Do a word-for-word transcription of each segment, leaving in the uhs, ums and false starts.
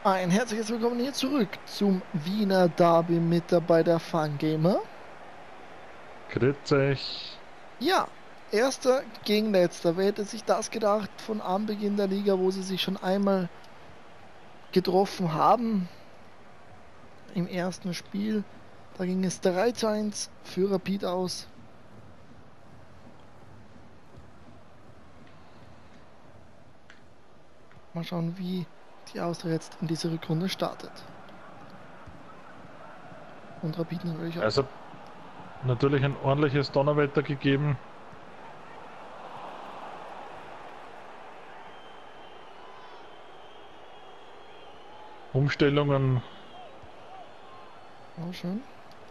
Ein herzliches Willkommen hier zurück zum Wiener Derby mit dabei der Fangamer. Grüß euch. Ja, erster gegen letzter. Wer hätte sich das gedacht von Anbeginn der Liga, wo sie sich schon einmal getroffen haben im ersten Spiel. Da ging es drei zu eins für Rapid aus. Mal schauen, wie die Austria jetzt in diese Rückrunde startet. Und Rapid natürlich auch. Also natürlich ein ordentliches Donnerwetter gegeben. Umstellungen. Oh, schön.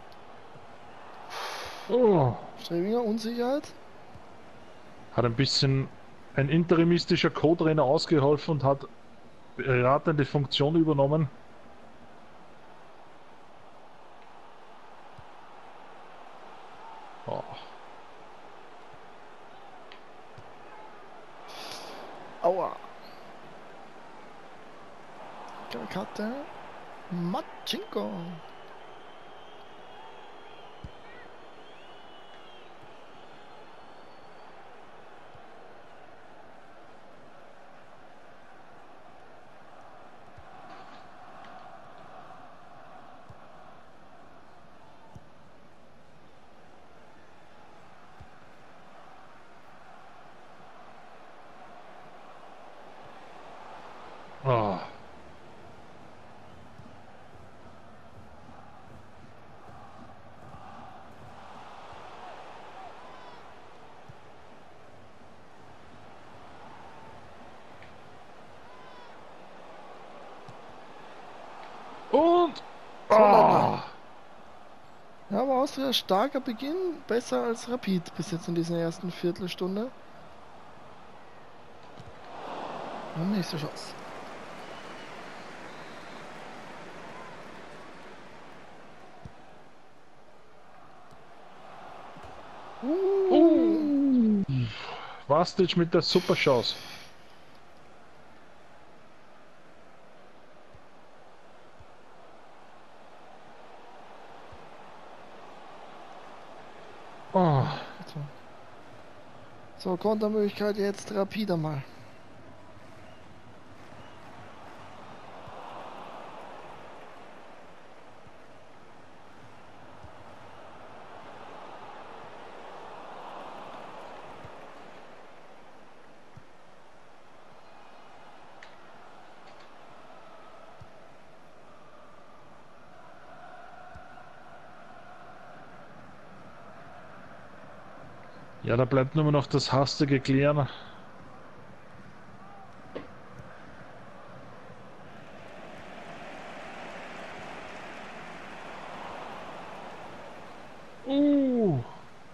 Oh, Strebinger, Unsicherheit. hat ein bisschen ein interimistischer Co-Trainer ausgeholfen und hat beratende Funktion übernommen. Oh. Aua. Karte. Matschinko. Oh. Und So, Leitner. oh. Ja, aber Austria starker Beginn, besser als Rapid bis jetzt in dieser ersten Viertelstunde. Und nächste Chance. Uh, Uh. Vastic mit der Superchance. Oh. so. So, Kontermöglichkeit jetzt Rapid einmal. Ja, da bleibt nur noch das hastige Klären. Uh.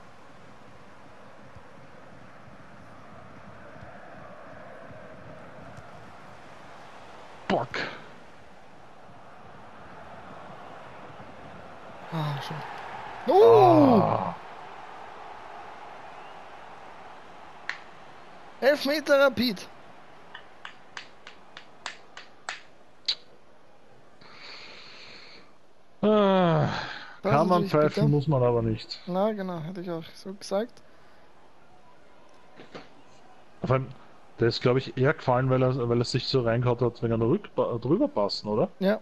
Bock. Ah, schön. Uh, Ah. Elfmeter Rapid. Ah. Das ist Kann man natürlich pfeifen, bitter. muss man aber nicht. Na, genau, hätte ich auch so gesagt. Vor allem, der ist, glaube ich, eher gefallen, weil er, weil er sich so reingehaut hat wegen einer Rückba drüber passen, oder? Ja,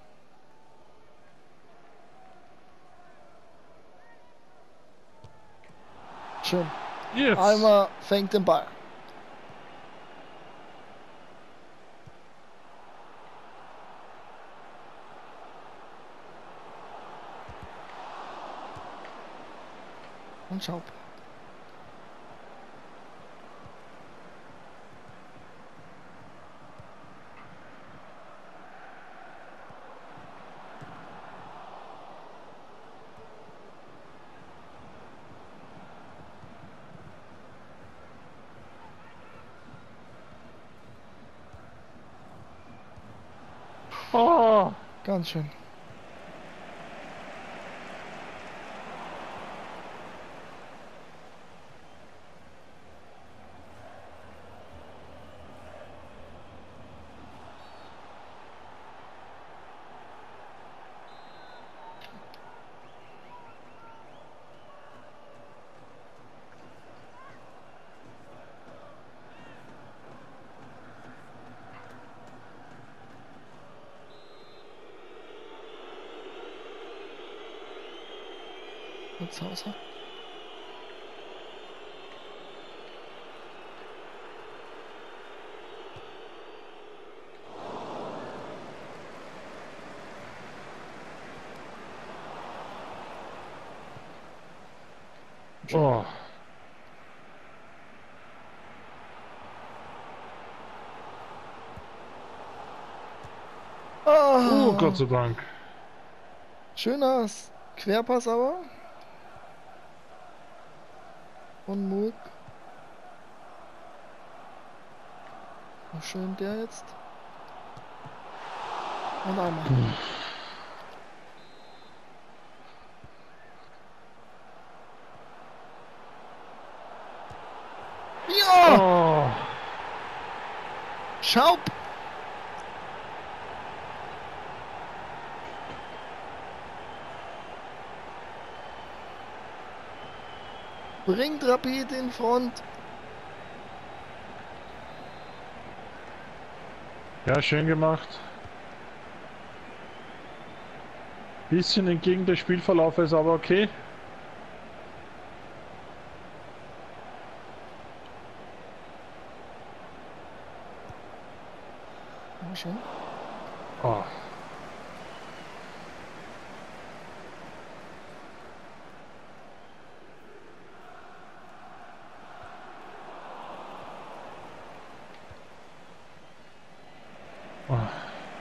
schön. Jetzt! Almer fängt den Ball. Und Schaub. Oh! Ganz schön. Jetzt Hauser. Oh. Oh, Gott sei Dank. Schöner Querpass aber. Von Murk. Noch schön der jetzt. Und einmal. Hm. Ja! Oh. Schaub! Bringt Rapid in Front. Ja, schön gemacht. Bisschen entgegen des Spielverlaufes, aber okay. Ja, schön. Oh. Oh.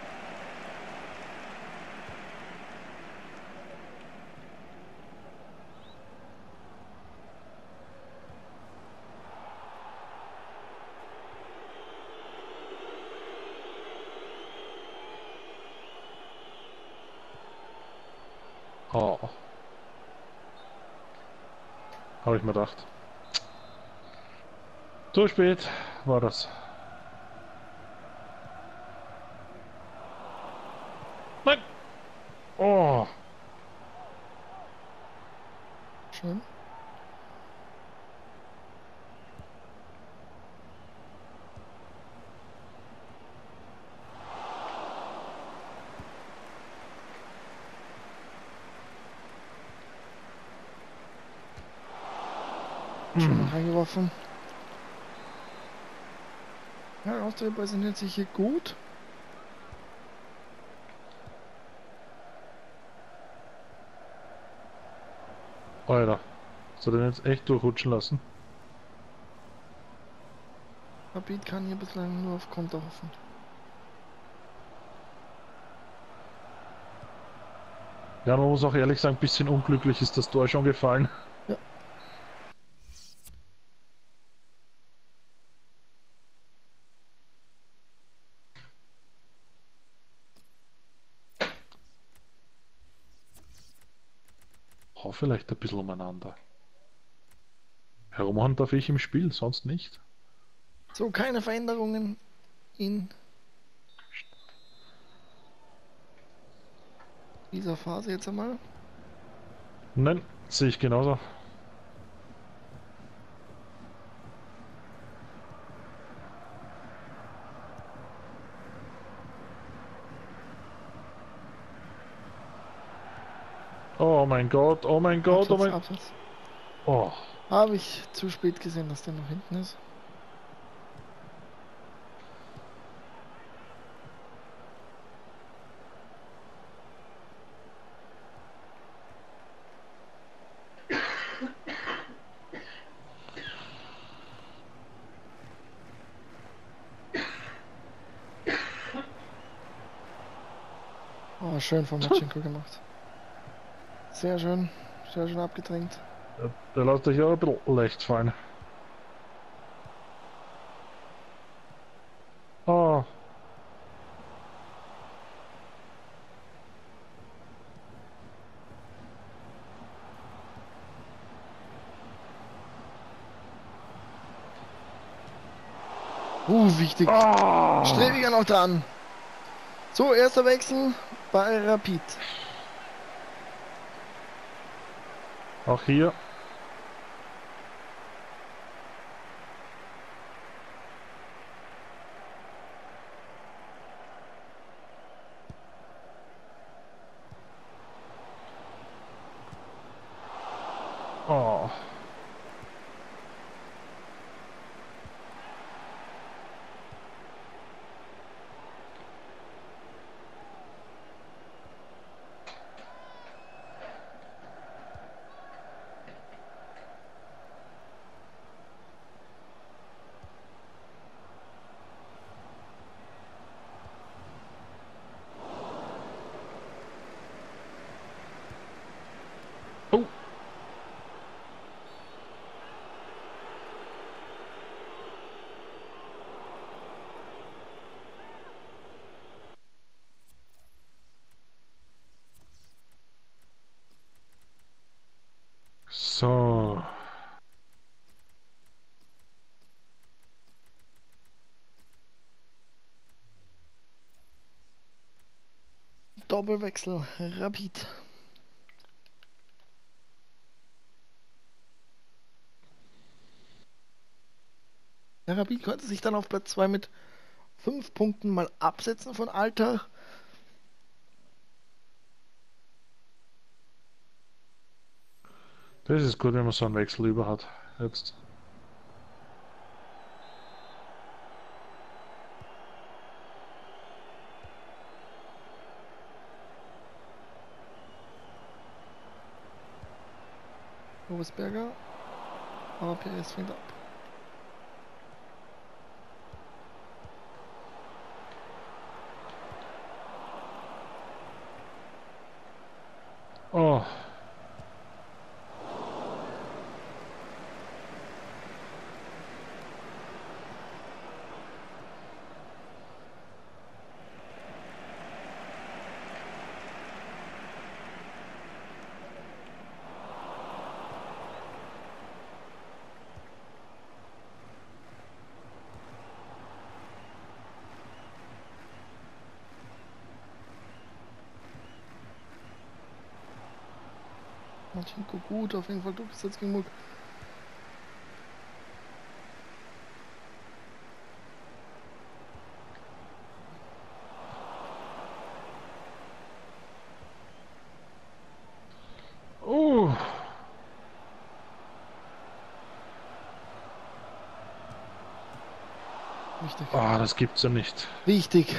Oh. Habe ich mir gedacht. Zu spät war das. Nein! Oh! Schön. Schön noch reingeworfen. Ja, Austria präsentiert sich hier gut. Alter. Soll den jetzt echt durchrutschen lassen? Rapid kann hier bislang nur auf Konter hoffen. Ja, man muss auch ehrlich sagen, ein bisschen unglücklich ist das Tor schon gefallen. Ja. Hau vielleicht ein bisschen umeinander. Herumhauen darf ich im Spiel, sonst nicht. So, keine Veränderungen in dieser Phase jetzt einmal. Nein, sehe ich genauso. Oh mein Gott, oh mein Gott, oh Absatz, mein... Absatz. Oh. Habe ich zu spät gesehen, dass der noch hinten ist. Oh, schön von Matschenko gemacht. Sehr schön. Sehr schön abgedrängt. Der, der lässt sich ja ein bisschen leicht fallen. Oh. Uh, wichtig. Oh. Strebiger noch dran. So, erster Wechsel bei Rapid. Auch hier. So. Doppelwechsel, Rapid. Der Rapid konnte sich dann auf Platz zwei mit fünf Punkten mal absetzen von Altach. Das ist gut, wenn man so einen Wechsel über hat. Jetzt. Robesberger. Aber Perez fängt ab. Oh. Marcinko gut, auf jeden Fall durchgesetzt gegen Muck. Uh. Wichtig. Ah, das gibt's ja nicht. Wichtig.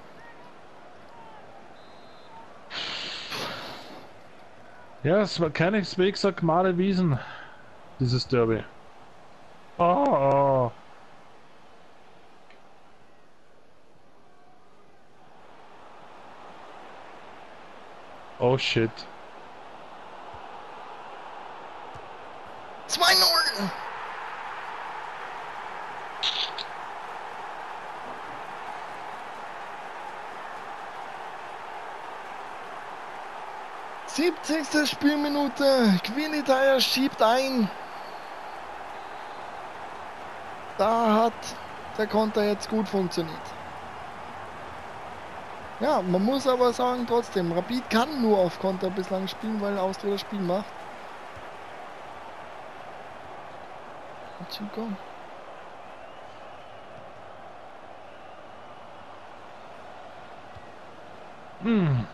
Ja, es war keineswegs eine gemale Wiesen, dieses Derby. Oh, oh. Oh shit. zwei null! siebzigste Spielminute. Quinitaya schiebt ein. Da hat der Konter jetzt gut funktioniert. Ja, man muss aber sagen, trotzdem, Rapid kann nur auf Konter bislang spielen, weil Austria das Spiel macht. Marcinko. Hm.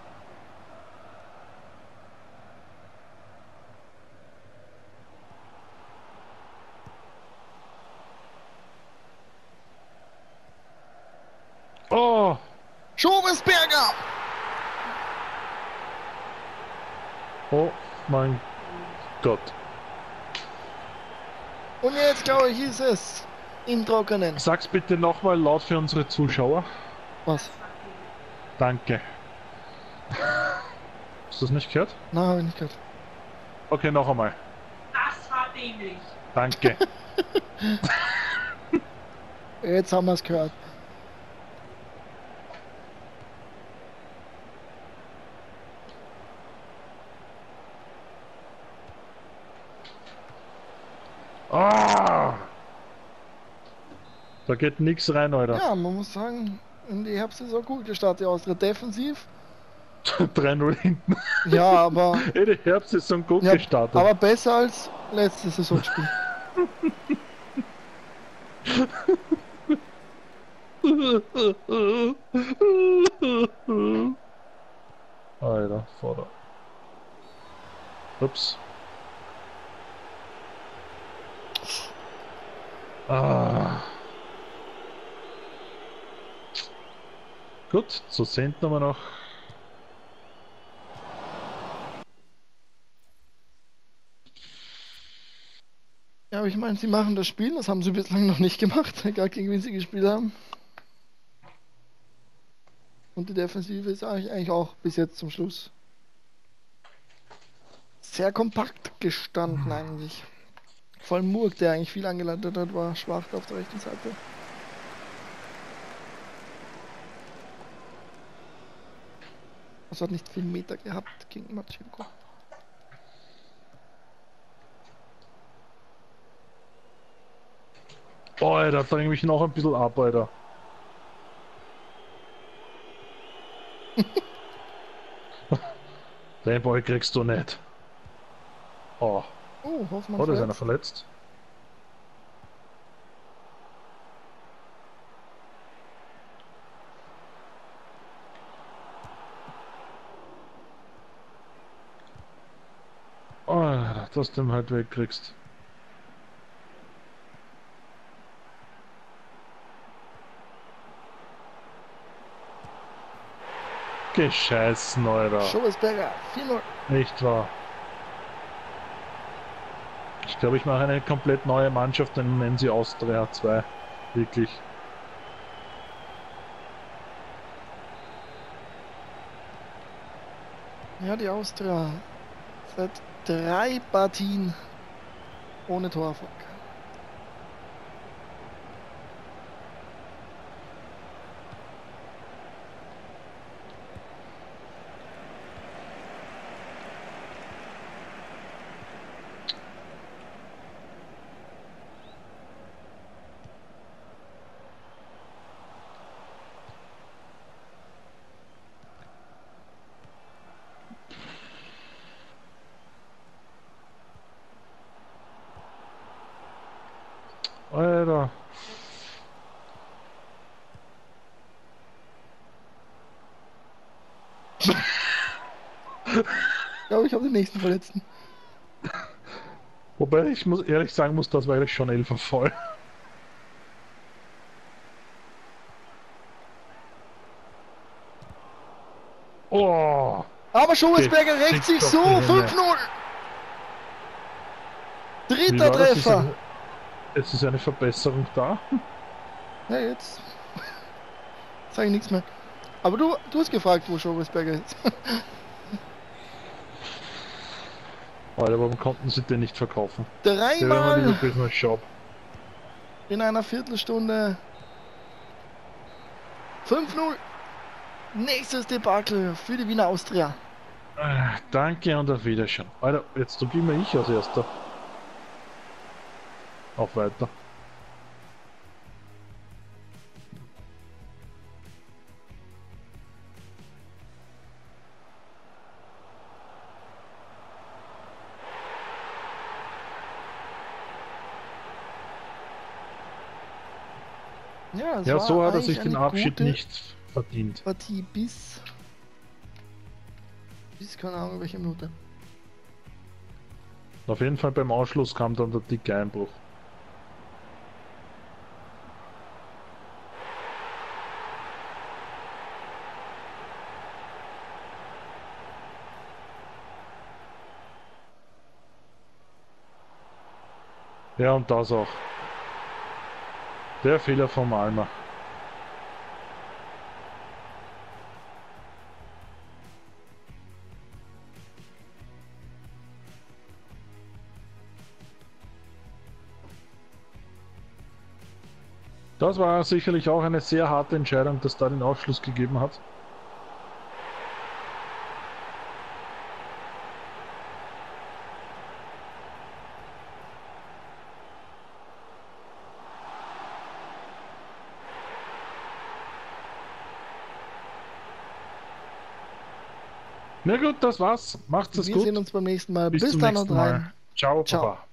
Oh. Schobesberger! Oh mein Gott. Und jetzt, glaube ich, ist es im Trockenen. Sag's bitte nochmal laut für unsere Zuschauer. Was? Danke. Hast du das nicht gehört? Nein, habe ich nicht gehört. Okay, noch einmal. Das war dämlich. Danke. Jetzt haben wir es gehört. Ah! Da geht nichts rein, Alter. Ja, man muss sagen, in die Herbstsaison gut gestartet, Austria defensiv. drei null hinten. Ja, aber, Ey, die Herbstsaison gut ja, gestartet. aber besser als letztes Saisonspiel. Alter, Vater. Ups. Ah. Gut, so senden wir noch. Ja, aber ich meine, sie machen das Spiel, das haben sie bislang noch nicht gemacht, egal gegen wen sie gespielt haben. Und die Defensive ist eigentlich, eigentlich auch bis jetzt zum Schluss sehr kompakt gestanden eigentlich. Vor allem Murk, der eigentlich viel angeleitet hat, war schwach auf der rechten Seite. Also hat nicht viel Meter gehabt gegen Marcinko. Boah, da dränge ich noch ein bisschen ab, Alter. Den Ball kriegst du nicht. Oh, Oh, Hoffmann oh, da ist einer verletzt. verletzt. Oh, dass du den halt wegkriegst. Gescheißen, Alter. Schobesberger, vier null. Nicht wahr. Ich glaube, ich mache eine komplett neue Mannschaft und nennen sie Austria zwei. Wirklich. Ja, die Austria. Seit drei Partien ohne Torerfolg. Alter. Ich glaube, ich habe den nächsten Verletzten. Wobei ich muss ehrlich sagen muss, das war eigentlich schon Elfer voll. Oh. Aber Schobesberger Gefickt rächt sich doch so. die Hände. fünf null. Wie Dritter war das? Ist Treffer. eine, es ist eine Verbesserung da. Ja, jetzt sage ich nichts mehr. Aber du, du hast gefragt, wo Schobesberger ist. Alter, warum konnten sie den nicht verkaufen? Der wäre mal Dreimal lieber Business Shop. in einer Viertelstunde. fünf null. Nächstes Debakel für die Wiener Austria. Ah, danke und auf Wiedersehen. Alter, jetzt drück immer ich als erster. Auf weiter. Ja, es Ja, war so hat er eigentlich sich den eine Abschied gute nicht verdient. Partie bis. Bis keine Ahnung welche Minute. Auf jeden Fall beim Ausschluss kam dann der dicke Einbruch. Ja, und das auch. Der Fehler von Malmer. Das war sicherlich auch eine sehr harte Entscheidung, dass da den Ausschluss gegeben hat. Na gut, das war's. Macht's es Wir gut. sehen uns beim nächsten Mal. Bis, Bis zum dann nächsten und rein. Mal. Ciao, Ciao. Papa.